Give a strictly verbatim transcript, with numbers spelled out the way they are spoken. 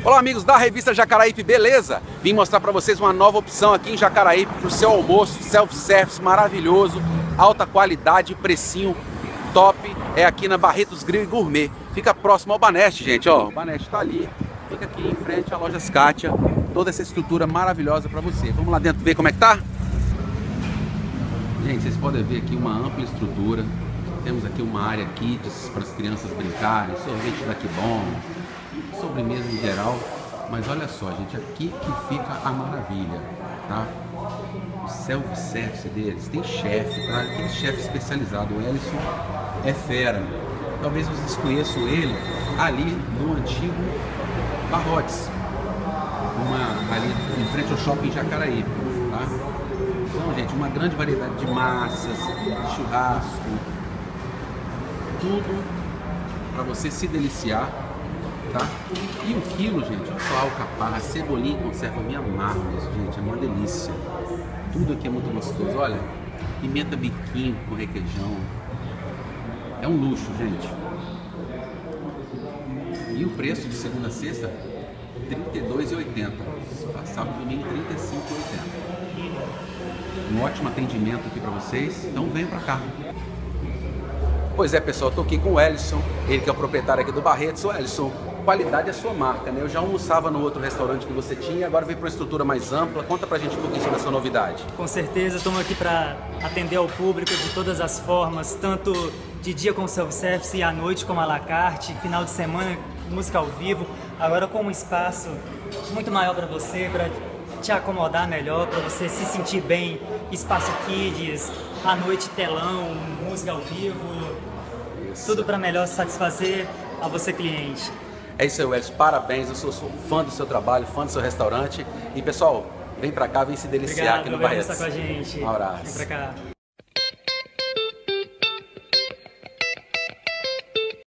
Olá amigos da revista Jacaraípe, beleza? Vim mostrar para vocês uma nova opção aqui em Jacaraípe para o seu almoço, self-service maravilhoso, alta qualidade, precinho top, é aqui na Barretos Grill e Gourmet. Fica próximo ao Baneste, gente, ó, o Baneste tá ali, fica aqui em frente à loja Scatia, toda essa estrutura maravilhosa para você. Vamos lá dentro ver como é que tá? Gente, vocês podem ver aqui uma ampla estrutura, temos aqui uma área kids para as crianças brincarem, sorvete da Kibon, sobremesa em geral, mas olha só, gente, aqui que fica a maravilha, tá? O self-service deles, tem chefe, tá? Aquele chefe especializado, o Ellison é fera. Talvez vocês conheçam ele ali no antigo Barrotes, uma, ali em frente ao shopping Jacaraípe, tá? Então, gente, uma grande variedade de massas, de churrasco, tudo para você se deliciar. Tá? E o quilo, gente, olha só, alcaparra, cebolinha em conserva, me amarro isso, gente, é uma delícia. Tudo aqui é muito gostoso, olha, pimenta biquinho com requeijão, é um luxo, gente. E o preço de segunda a sexta, trinta e dois reais e oitenta centavos, sábado e domingo, trinta e cinco reais e oitenta centavos. Um ótimo atendimento aqui para vocês, então venham para cá. Pois é, pessoal, eu tô aqui com o Ellison, ele que é o proprietário aqui do Barretos. O Ellison, qualidade é sua marca, né? Eu já almoçava no outro restaurante que você tinha, agora veio para uma estrutura mais ampla. Conta pra gente um pouquinho sobre essa novidade. Com certeza, estamos aqui para atender ao público de todas as formas, tanto de dia com self-service e à noite como à la carte, final de semana, música ao vivo, agora com um espaço muito maior para você, para te acomodar melhor, para você se sentir bem, espaço kids, à noite telão, música ao vivo, isso. Tudo para melhor satisfazer a você, cliente. É isso aí, Ellison, parabéns, eu sou, sou fã do seu trabalho, fã do seu restaurante. E pessoal, vem pra cá, vem se deliciar. Obrigado, aqui no Barretos. Obrigado por estar com a gente. Um abraço. Vem pra cá.